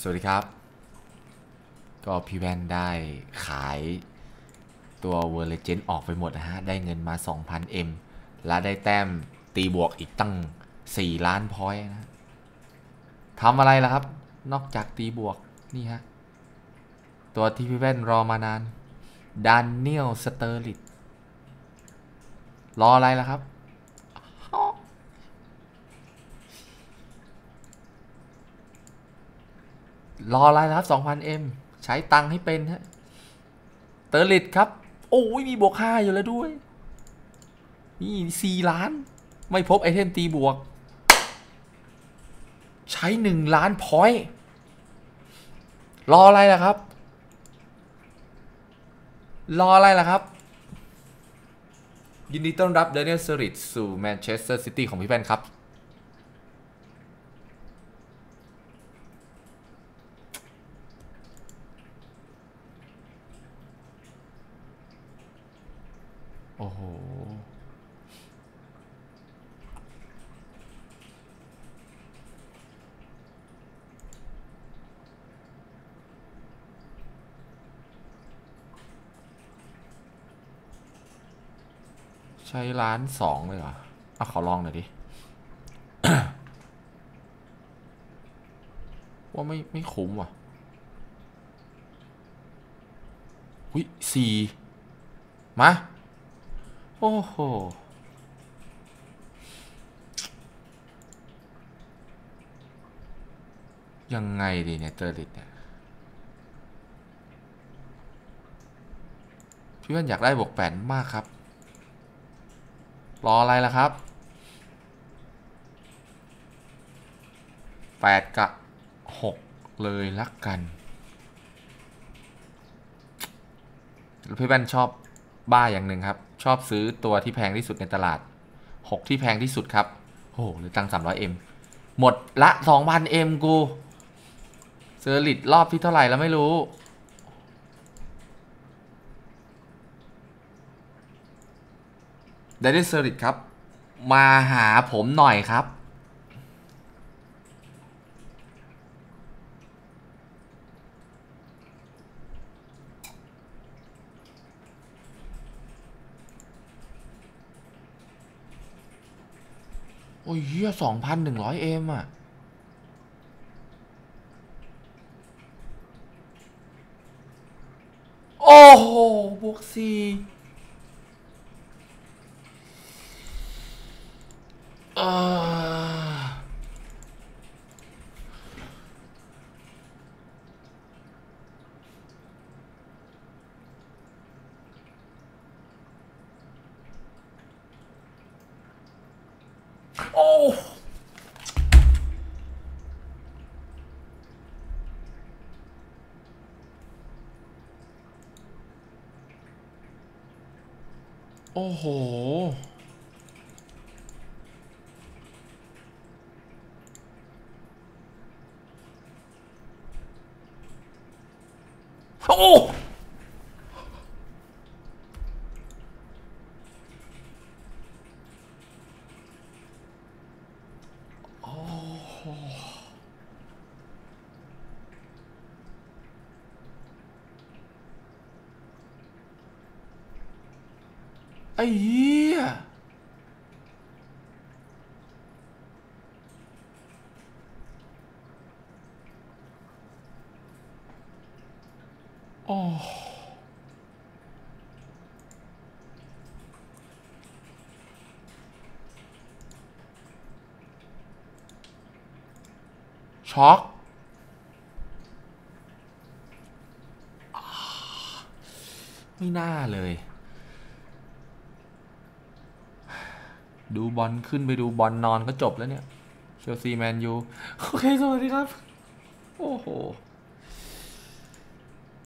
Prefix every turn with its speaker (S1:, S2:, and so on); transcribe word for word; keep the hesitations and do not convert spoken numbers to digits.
S1: สวัสดีครับก็พี่แว่นได้ขายตัวเวอร์เลเจนออกไปหมดนะฮะได้เงินมา สองพัน เอ็ม และได้แต้มตีบวกอีกตั้งสี่ล้านพอยต์นะทำอะไรล่ะครับนอกจากตีบวกนี่ฮะตัวที่พี่แว่นรอมานานดานเนียลสเตอร์ลิตรออะไรล่ะครับรออะไรครับ สองพัน เอ็ม ใช้ตังค์ให้เป็นฮะเตอร์ลิตครับโอ้ยมีบวกห้าอยู่แล้วด้วยนี่สี่ล้านไม่พบไอเทมตีบวกใช้หนึ่งล้านพอยต์รออะไรล่ะครับรออะไรล่ะครับยินดีต้อนรับเดนิเอล สเตอร์ริดสู่แมนเชสเตอร์ซิตี้ของพี่แป้นครับโอ้โหใช้ล้านสองเลยเหรออ่ะขอลองหน่อยดิ ว่าไม่ไม่คุ้มว่ะหุ้ยสี่มาโอ้โหยังไงดีเนี่ยเตอร์ลิตเนี่ยพี่ว่าอยากได้บวกแปดมากครับรออะไรล่ะครับแปดกับหกเลยละกันพี่แว่นชอบบ้าอย่างหนึ่งครับชอบซื้อตัวที่แพงที่สุดในตลาดหกที่แพงที่สุดครับโอ้โหหรือตังสามร้อยเอ็มหมดละสองพันเอ็มกูเซอร์ลิตรอบที่เท่าไหร่แล้วไม่รู้ได้ได้เซอร์ลิตครับมาหาผมหน่อยครับโอ้ยเฮียสองพันหนึ่งร้อยเอ็มอ่ะโอ้โหบวกสี่เออโอ้โอ้โหโอ้ไอ้เหี้ยโอ้ช็อกไม่น่าเลยดูบอลขึ้นไปดูบอลนอนก็จบแล้วเนี่ยเชลซีแมนยูโอเคสวัสดีครับโอ้โห